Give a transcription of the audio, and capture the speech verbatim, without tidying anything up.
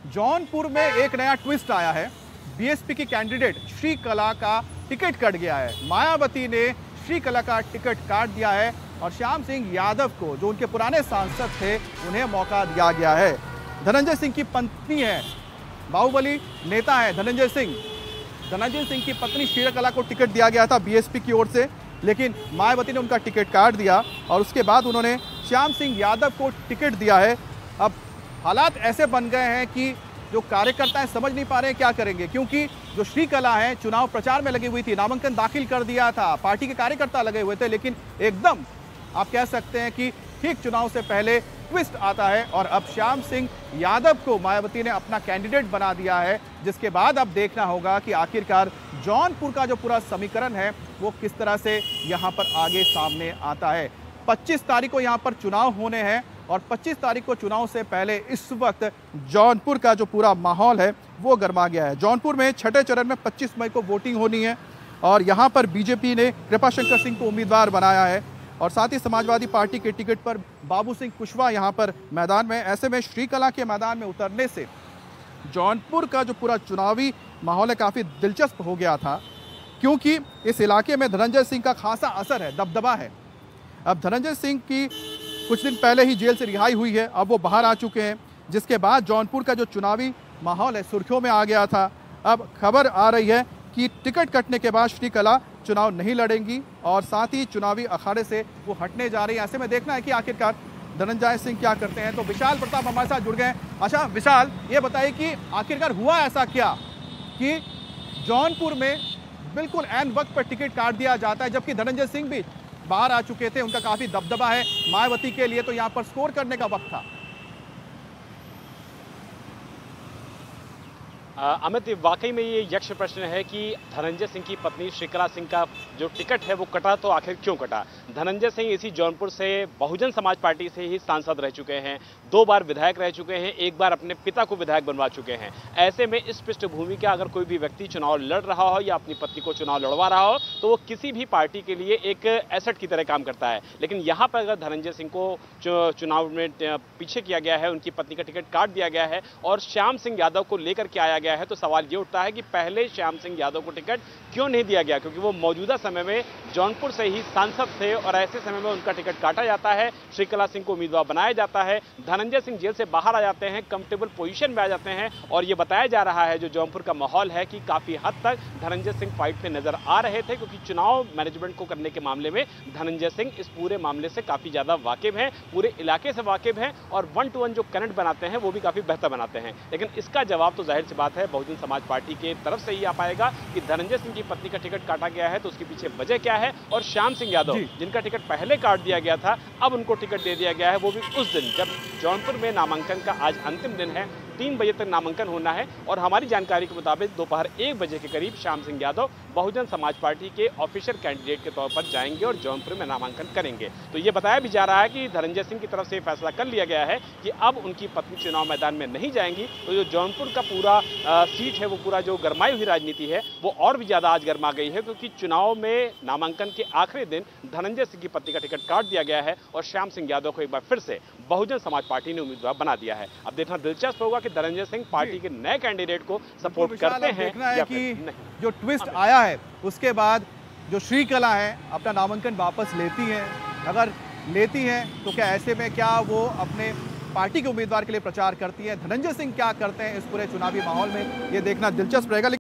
जौनपुर में एक नया ट्विस्ट आया है। बीएसपी की कैंडिडेट श्रीकला का टिकट कट गया है। मायावती ने श्रीकला का टिकट काट दिया है और श्याम सिंह यादव को, जो उनके पुराने सांसद थे, उन्हें मौका दिया गया है। धनंजय सिंह की पत्नी है, बाहुबली नेता है धनंजय सिंह। धनंजय सिंह की पत्नी श्रीकला को टिकट दिया गया था बीएसपी की ओर से, लेकिन मायावती ने उनका टिकट काट दिया और उसके बाद उन्होंने श्याम सिंह यादव को टिकट दिया है। अब हालात ऐसे बन गए हैं कि जो कार्यकर्ता हैं समझ नहीं पा रहे हैं क्या करेंगे, क्योंकि जो श्रीकला है चुनाव प्रचार में लगी हुई थी, नामांकन दाखिल कर दिया था, पार्टी के कार्यकर्ता लगे हुए थे, लेकिन एकदम आप कह सकते हैं कि ठीक चुनाव से पहले ट्विस्ट आता है और अब श्याम सिंह यादव को मायावती ने अपना कैंडिडेट बना दिया है, जिसके बाद अब देखना होगा कि आखिरकार जौनपुर का जो पूरा समीकरण है वो किस तरह से यहाँ पर आगे सामने आता है। पच्चीस तारीख को यहाँ पर चुनाव होने हैं और पच्चीस तारीख को चुनाव से पहले इस वक्त जौनपुर का जो पूरा माहौल है वो गर्मा गया है। जौनपुर में छठे चरण में पच्चीस मई को वोटिंग होनी है और यहाँ पर बीजेपी ने कृपाशंकर सिंह को उम्मीदवार बनाया है और साथ ही समाजवादी पार्टी के टिकट पर बाबू सिंह कुशवाहा यहाँ पर मैदान में। ऐसे में श्रीकला के मैदान में उतरने से जौनपुर का जो पूरा चुनावी माहौल है काफ़ी दिलचस्प हो गया था, क्योंकि इस इलाके में धनंजय सिंह का खासा असर है, दबदबा है। अब धनंजय सिंह की कुछ दिन पहले ही जेल से रिहाई हुई है, अब वो बाहर आ चुके हैं, जिसके बाद जौनपुर का जो चुनावी माहौल है सुर्खियों में आ गया था। अब खबर आ रही है कि टिकट कटने के बाद श्रीकला चुनाव नहीं लड़ेंगी और साथ ही चुनावी अखाड़े से वो हटने जा रही है। ऐसे में देखना है कि आखिरकार धनंजय सिंह क्या करते हैं। तो विशाल प्रताप हमारे साथ जुड़ गए हैं। अच्छा विशाल, ये बताइए कि आखिरकार हुआ ऐसा क्या कि जौनपुर में बिल्कुल ऐन वक्त पर टिकट काट दिया जाता है, जबकि धनंजय सिंह भी बाहर आ चुके थे, उनका काफी दबदबा है मायावती के लिए, तो यहां पर स्कोर करने का वक्त था। अमित, वाकई में ये यक्ष प्रश्न है कि धनंजय सिंह की पत्नी श्रीकला सिंह का जो टिकट है वो कटा, तो आखिर क्यों कटा। धनंजय सिंह इसी जौनपुर से बहुजन समाज पार्टी से ही सांसद रह चुके हैं, दो बार विधायक रह चुके हैं, एक बार अपने पिता को विधायक बनवा चुके हैं। ऐसे में इस पृष्ठभूमि का अगर कोई भी व्यक्ति चुनाव लड़ रहा हो या अपनी पत्नी को चुनाव लड़वा रहा हो तो वो किसी भी पार्टी के लिए एक एसेट की तरह काम करता है। लेकिन यहाँ पर अगर धनंजय सिंह को चुनाव में पीछे किया गया है, उनकी पत्नी का टिकट काट दिया गया है और श्याम सिंह यादव को लेकर के आया गया है, तो सवाल ये उठता है कि पहले श्याम सिंह यादव को टिकट क्यों नहीं दिया गया, क्योंकि वो मौजूदा समय में जौनपुर से ही सांसद थे और ऐसे समय में उनका टिकट काटा जाता है, श्रीकला सिंह को उम्मीदवार बनाया जाता है, धनंजय सिंह जेल से बाहर आ जाते हैं, कंफर्टेबल पोजीशन में आ जाते हैं और ये बताया जा रहा है जो जौनपुर का माहौल है कि काफी हद तक धनंजय सिंह फाइट में नजर आ रहे थे, क्योंकि चुनाव मैनेजमेंट को करने के मामले में धनंजय सिंह इस पूरे मामले से काफी ज्यादा वाकिफ हैं, पूरे इलाके से वाकिफ हैं और वन टू वन जो कनेक्ट बनाते हैं वो भी काफी बेहतर बनाते हैं। लेकिन इसका जवाब तो जाहिर सी बात है बहुजन समाज पार्टी के तरफ से ही आ पाएगा कि धनंजय सिंह की पत्नी का टिकट काटा गया है तो उसके पीछे वजह क्या है, और श्याम सिंह यादव जिनका टिकट पहले काट दिया गया था अब उनको टिकट दे दिया गया है, वो भी उस दिन जब जौनपुर में नामांकन का आज अंतिम दिन है, तीन बजे तक नामांकन होना है और हमारी जानकारी के मुताबिक दोपहर एक बजे के करीब श्याम सिंह यादव बहुजन समाज पार्टी के ऑफिशियल कैंडिडेट के तौर पर जाएंगे और जौनपुर में नामांकन करेंगे। तो ये बताया भी जा रहा है कि धनंजय सिंह की तरफ से फैसला कर लिया गया है कि अब उनकी पत्नी चुनाव मैदान में नहीं जाएंगी, तो जो जौनपुर का पूरा आ, सीट है, वो पूरा जो गरमाई हुई राजनीति है वो और भी ज्यादा आज गरमा गई है, क्योंकि चुनाव में नामांकन के आखिरी दिन धनंजय सिंह की पत्नी का टिकट काट दिया गया है और श्याम सिंह यादव को एक बार फिर से बहुजन समाज पार्टी ने उम्मीदवार बना दिया है। अब देखना दिलचस्प होगा कि धनंजय सिंह पार्टी के नए कैंडिडेट को सपोर्ट करते हैं या फिर नहीं। जो ट्विस्ट आया है उसके बाद जो श्रीकला है अपना नामांकन वापस लेती हैं, अगर लेती हैं तो क्या ऐसे में क्या वो अपने पार्टी के उम्मीदवार के लिए प्रचार करती हैं, धनंजय सिंह क्या करते हैं इस पूरे चुनावी माहौल में, ये देखना दिलचस्प रहेगा।